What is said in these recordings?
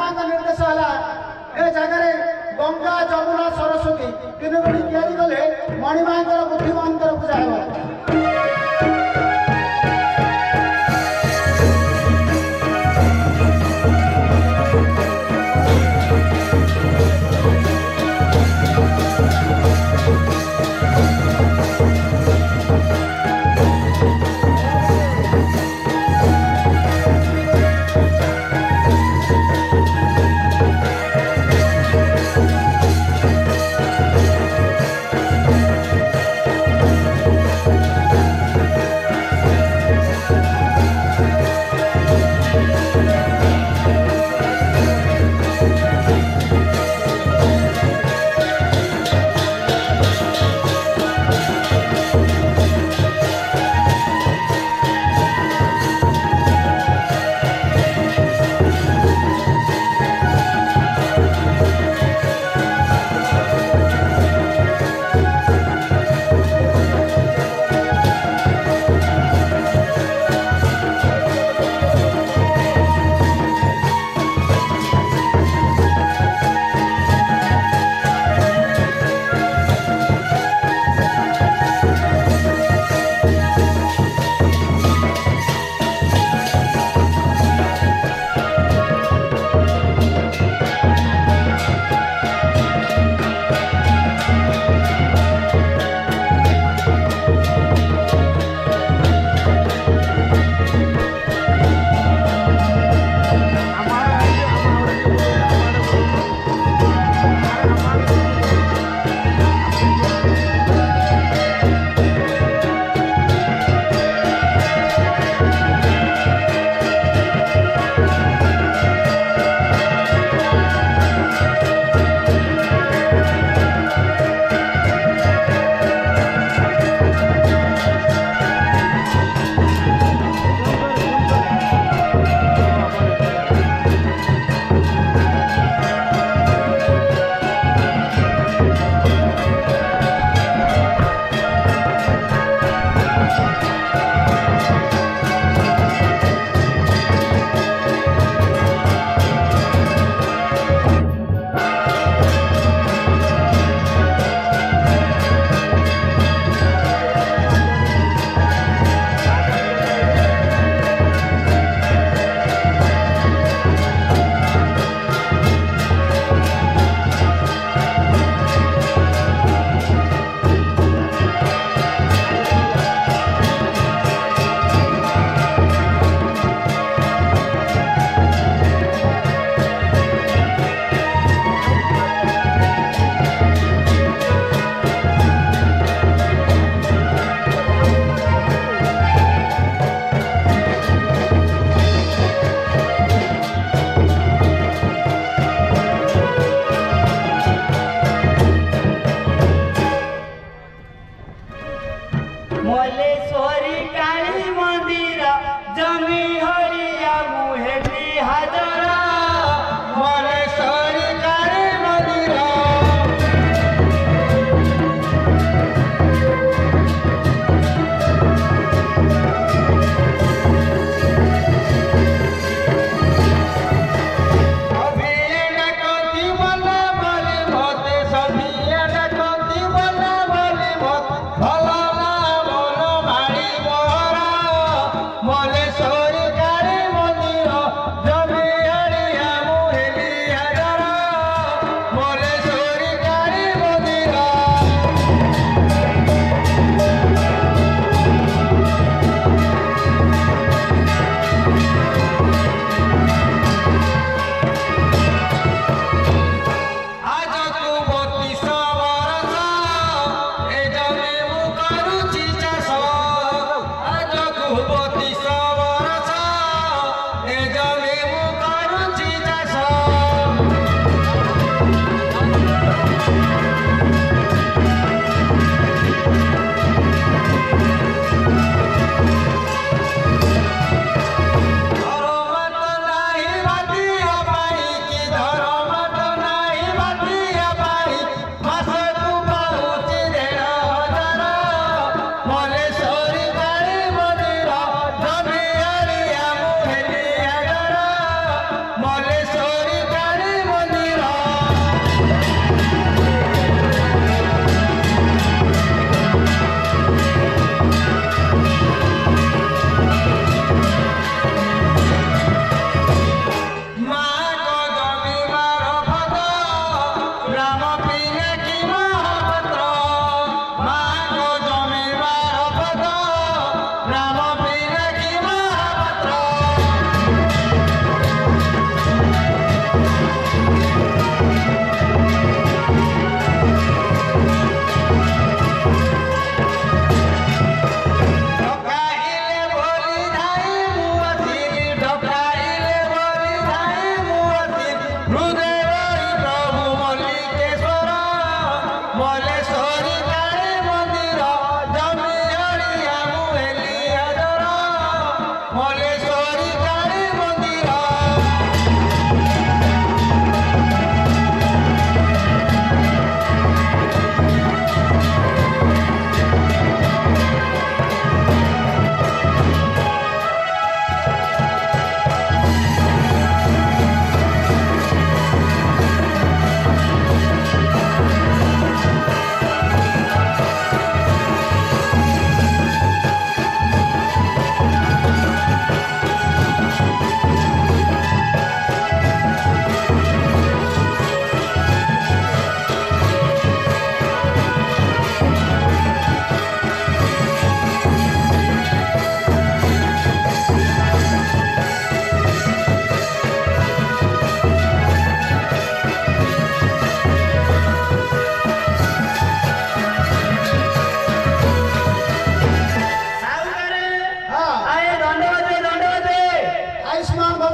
का निर्देश है ए जगह गंगा जमुना सरस्वती तीन गढ़ी तैयारी कले मणिमा बुद्धिमान पूजा हो।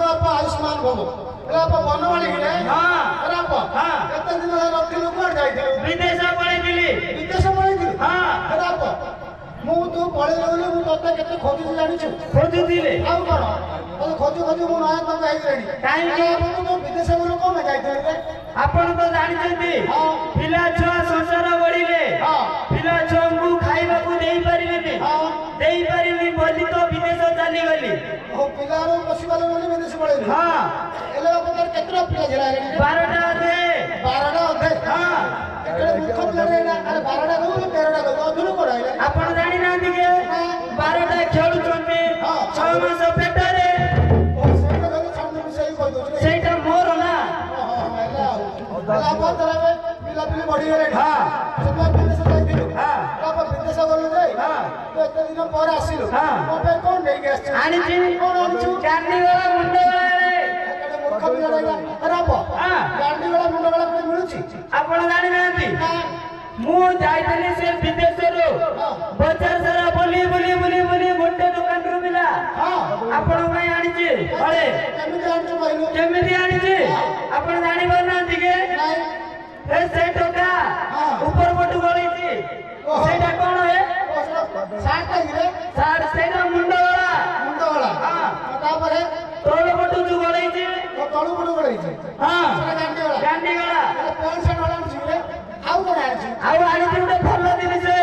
बापा आयुष्मान भव बापा बनवाली रे हां बापा हां केते दिन होला रखिलु कोड जाइथिलु विदेश पळैथिली विदेश पळैथिलु हां बापा मु तू पळै रहली मु तते केते खोजु जानिछु खोजुथिले आउ कोन तो खोजु खोजु मु नया तक जाई रेडी काहे आपण तो विदेश बोलो कोन जाइथिलु रे आपण तो जानिछथि हां पिला छुआ संसार बढिले हां पिला छुआंकु खाइबाकू देई परिबेनी हां देई परिबी बोली तो विदेश चली गली ओ पिलारो पसिबालो बोली विदेश पळैली हां एले बापा केतरा पिला जरा रे 12टा अधे 12टा अधे हां एकड़े मुख पिला रे अरे 12टा गो 13टा गो अधुरो कोडाइले आपण जानि नांदी के 12टा खेलुचंती हां 6 मास पेटरे ओ सेटा गो छान सही कहि दो सेटा मोर ना हां एला बापा तरावे पिला पिली बढी रे हां सेटा विदेश जाइथिलु हां बापा विदेश गलु जाई हां तो एते दिन पर आसिलु हां बापा कोन नै गेस आनी छी कोन आनिछु चांदी वाला मुंडे वाला रे एकड़े मुख पिला रे अरे बापा हां गांडी वाला मुंड वाला कोन मिलुची आपण जानि नांदी मु जाइतली से विदेश रो बजार सारा बोली बोली बोली बोली गोटे दुकान रो मिला हां आपण काय आनी छी अरे केमिति आनिछु कहलु केमिति आनी छी आपण जानि पारनांती के नाही ए से टोका ऊपर मोटू गळी छी सेटा कोन हे साठ रे सार सेटा मुंड वाला हां तापरे तोड़ मोटू जो गळी छी तो तळु बडु गळई छी हां गांडी वाला पैसा वाला छी रे आउ कोन आछि आउ आनी छी उडे भल्ला दिनी से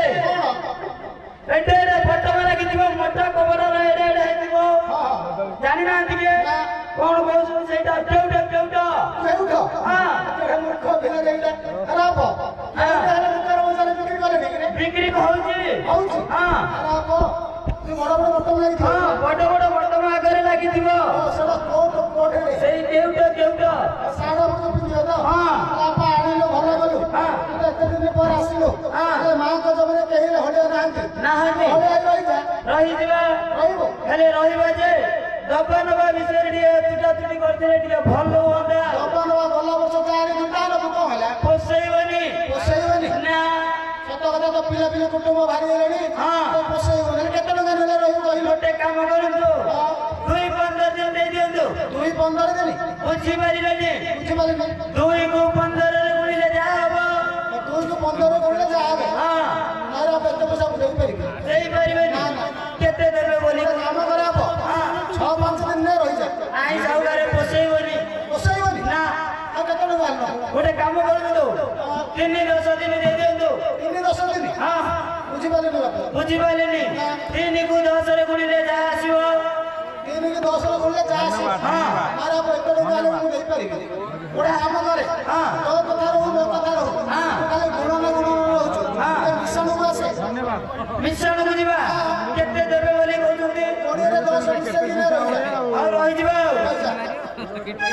कोन एटे रे फोटो वाला किथिबो मोटा कबरा रे एडे एडे हेतिबो हां जानि नांती के कोन कहू सेटा केउटा केउठो हां केडे मुख बिना रेइला अरे बाप आरे कर मसाले बिक्री करे नी रे बिक्री होउची होउची हां अरे बाप तू बड़ बड़ बटम लागि छी हां बड़ बड़ बटम आगरे लागिथिबो सेडा कोट रे सेई केउटा साडा बड पिदियो तो हां बापा आनिलो भलो गलु हां एते दिन पर आसिलो ए मां को जबरे केहि हडे नांती नाहनी हडे रहि जा रही दिबा रहइबो हेले रहिबा जे दबनबा विषय रे तुटा तुटी करते रे भलो होंदा दबनवा गला वर्ष जारी दुकान को होला पोसैबनी ना सत कथा तो पिला पिला कुटुंब भारी हेलेनी हां तो पोसैबनी केते टका नेले रहिबो कहिलो गोटे काम करंतु 2-15 दिन दे दियंतु 2-15 दिन बुझी पारिलेनी बुझी पारिले 2 को 15 रे गुणिले जा हबो 2 को 15 गुणिले जा हबे हां मारा पेट पैसा देई परिके देई परिबेनी केते देबे बोली काम कराबो हां 6-5 दिन ने रहि जा आई साउगारे पोसैबनी ना आ केते टका आलो गोटे काम करंतु 3-10 दिन दे दियंतु 3-10 दिन हां बुझी पारिले बाप बुझी पारिलेनी 3 को 10 रे गुणिले जा आसीबो 3 को 10 रे गुणिले जा आसी हां मारा पेट टका आलो मु देई परिके गोटे काम करे हां तो कथा रहू नो कथा रहू हां खाली गुण ना गुण रहउछु हां मिश्रण को आसे मिश्रण बुझिबा केते देबे बोली कहउछंती 20 रे 10 मिश्रण दिने रहि जा आ रहि जिबा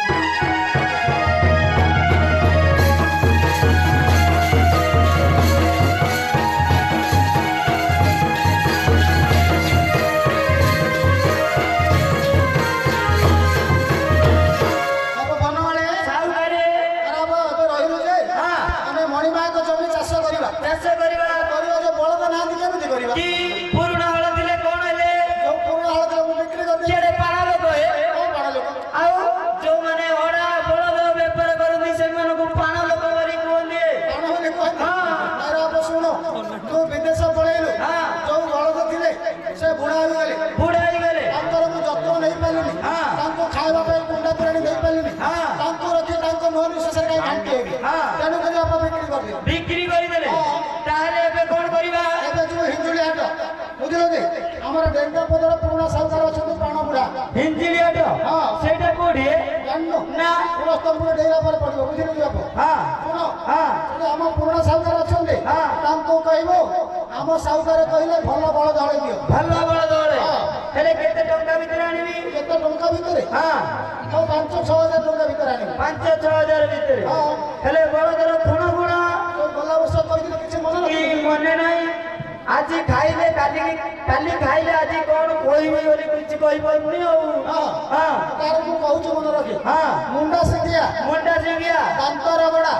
अब बनवाले साउगारे खराब तो रहिलु जे हां हमें मणिमा को जमी चाष करिबा करिबा जे बळद नांदी केमिति करिबा की पुरुणा हळ दिले कोन हेले जो पुरुष हळ दे बिक्री कर दे केडे पारा लोक हे कोन बड़ लोक आउ जो माने ओडा बळद व्यापार करती से मन को पाणा लोक वाली कोंदी कोन होले कोन हां अरे आप सुनो तू विदेश पळेलु हां जो बळद थिले से बुढा हो गेले बुढाई गेले तांकर मु जत्न नै पालिनी हां तांको खाଇବା ପାଇଁ कुंडा तोराणी देई पालिनी हां तांको रखि तांको मोर विशेष काय घांटी हेबी हां तेनु करी आप बिक्री कर दे बिक्री करि देले ताहले एबे कोन करिबा एबे जो हिंजुली हाट बुझलो जे हमर डेंगा पदर पुराना साउकार अछन प्राण बुढा हिंजिली आटो हां सेटा कोडी जान्नो ना पुरस्तपुर डेरा पर पड़िबो बुझलो जे आप हां सुनो हां से हम पुराना साउकार अछन हां तांको कहबो हम साउकार कहले भलो बळ धळे दियो भल्ला बळ दळे हां हेले केते टंका भितर आनिबी केते टंका भितरे हां तो 5-6 हजार टंका भितर आनी 5-6 हजार भितर हां हेले बळदर खुण खुण तो गला वर्ष कहिदिन किछि मन की मने नाही आज खाइले काली खाइले आज कोन कोइबी बोली किछ कहि परुनी हो हां हां तार मु कहूछु मन रखे हां मुंडा सिंगिया मोंडा सिंगिया दांत रगड़ा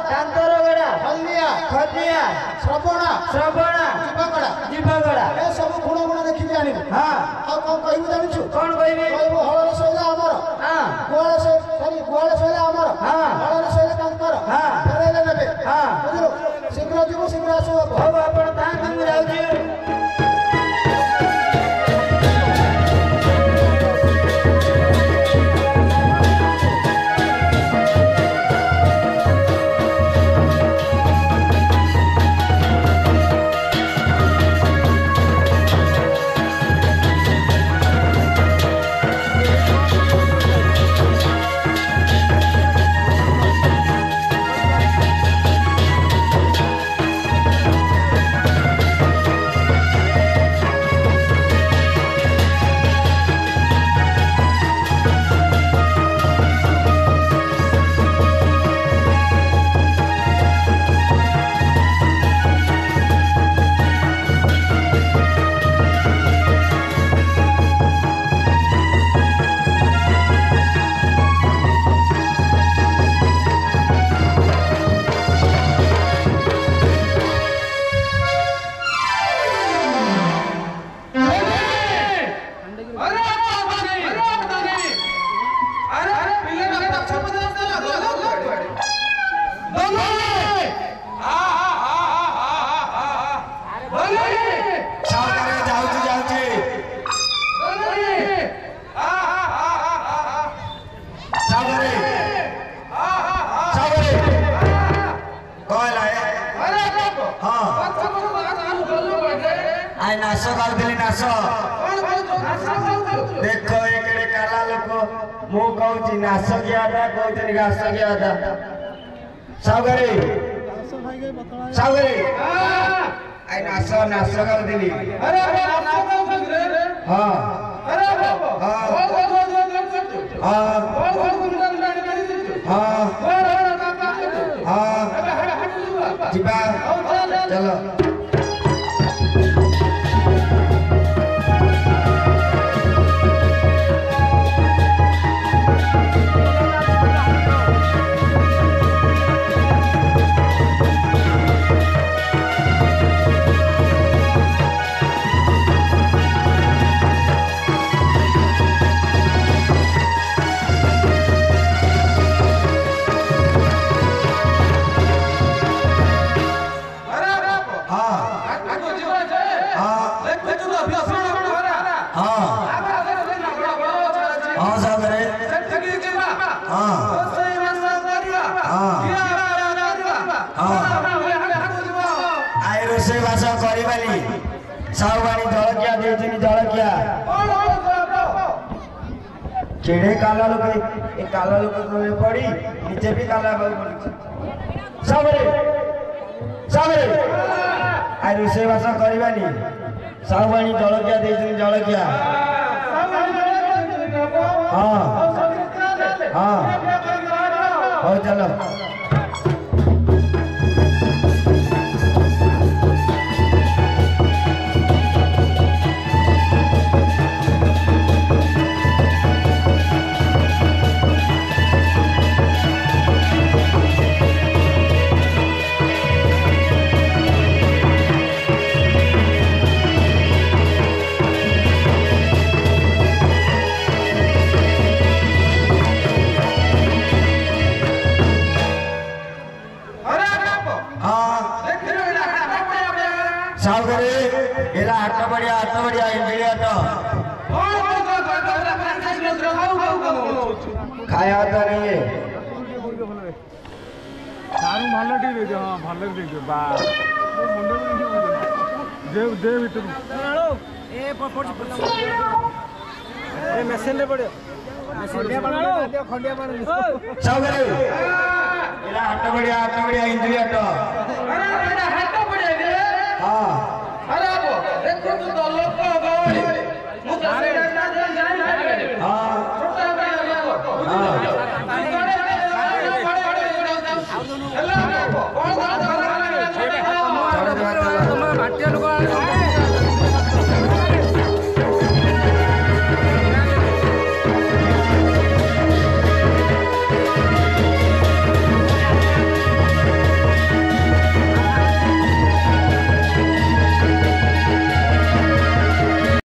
खदिया श्रवणा श्रवणा जीवगड़ा जीवगड़ा ए सब गुण गुण देखि ଜାଣିବୁ ହଁ ଆଉ କଣ କହିବୁ ଜାଣିଛୁ କଣ କହିବି କହିବୁ ହଳରେ ଶୋଇଲା ଆମର ହଁ ଗୁହାଳେ ଶୋଇଲା ଆମର ହଁ ହଳରେ ଶୋଇଲା ତାଙ୍କର ହଁ ଫେରାଇଲେ ନେବେ ହଁ ବୁଝିଲୁ ଶୀଘ୍ର ଯିବୁ ଶୀଘ୍ର ଆସିବୁ ବାପୁ ହଉ ଆପଣ ଥାଆନ୍ତୁ ମୁଁ ଯାଉଛି नाश कर नाश देख ये काला लोक मु कहूँ नाश किया कहते घास किया सागरे सागरे आई नाश नाश कर देली हाँ जीवा चलो जलकिया जलकिया केड़े काला लोग काला लोग पड़ी नीचे भी काला सबरे सबरे आई रोषेबास करवानी साहुबाणी जलकिया जलकिया हाँ हाँ हो चलो खाया तो नहीं है सारू भल ठीक दे हां भल ठीक बा मुंडे दे दे भीतर ए मेसेन ले पड़ो खंडिया बनालो खंडिया बना सब करे एला हाथ बढ़िया इंद्रिय हट अरे हाथ बढ़िया रे हां अरे देखो तो